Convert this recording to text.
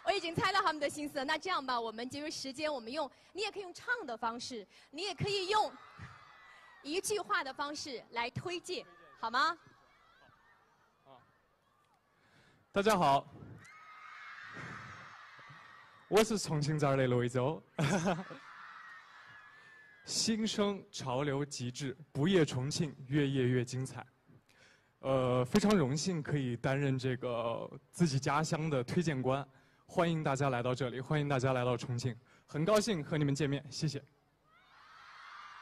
我已经猜到他们的心思了。那这样吧，我们节约时间，我们用你也可以用唱的方式，你也可以用一句话的方式来推荐，好吗？ 大家好，我是重庆这儿的罗一舟。新生潮流极致，不夜重庆，越夜越精彩。非常荣幸可以担任这个自己家乡的推荐官，欢迎大家来到这里，欢迎大家来到重庆，很高兴和你们见面，谢谢。